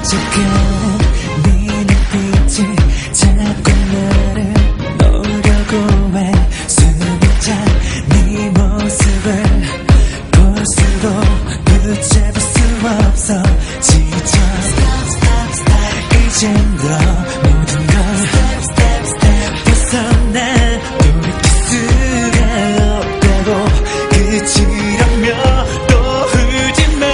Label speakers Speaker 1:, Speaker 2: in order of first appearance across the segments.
Speaker 1: 반짝한 네 눈빛이 자꾸 나를 노려고 해. 숨이 찬 네 모습을 볼수록 붙잡을 수 없어. 지쳐 이젠 너 모든 걸 벗어나 돌이킬 수가 없다고. 그치라며 또 울지마.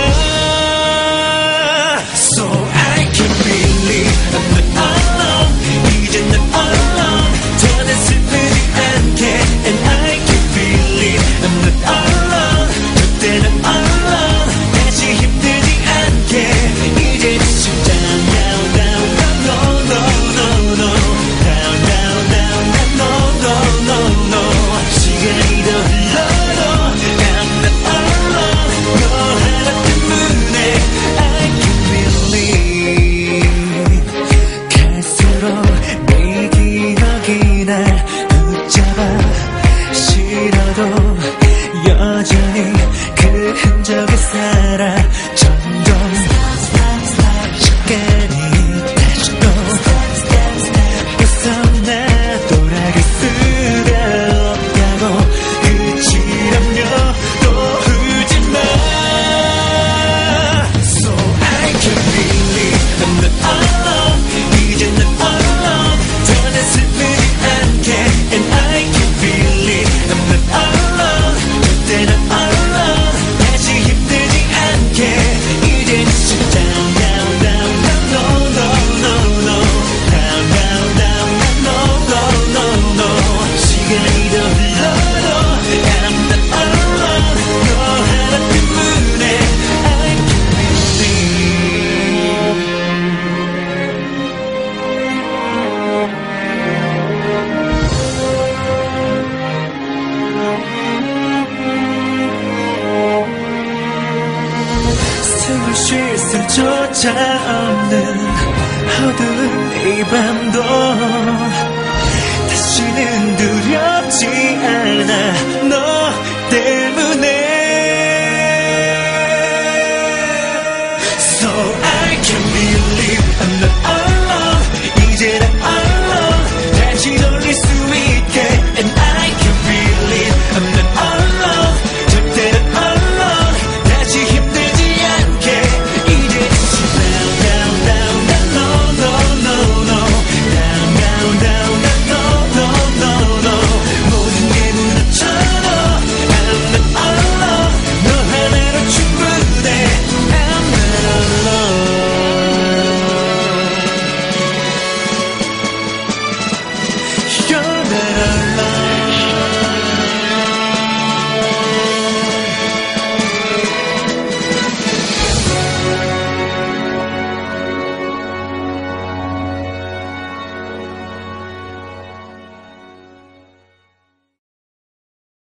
Speaker 1: So I can't believe I'm not alone. 이제 난 alone. 더는 슬프지 않게. And I can't believe I'm not alone. 그때는 alone. 다시 힘들지 않게. 이제 진짜 now now no no no no now now now no no no no. 시간이 더 흘러도 I'm not alone. 너 하나 때문에 I can't believe. 갈수록 내 기억이 날 붙잡아. 싫어도 여전히 그 흔적을 살아. 점점 시간이 다시 또 벗어나 돌아갈 수가 없다고. 그치라며 또 울지마. So I can't believe I'm not alone. 이제 난 alone. 더는 슬프지 않게. And I can't believe I'm not alone. 그때는 alone. 다시 힘들지 않게. 이젠 진짜 now now no no no no now now now no no no no. 시간이 더 흘러도 I'm not alone. 너 하나 때문에 I can't believe. 숨을 쉴 수조차 없는 어두운 이 밤도 다시는 두렵지 않아. 너 때문에. So I can't believe I'm not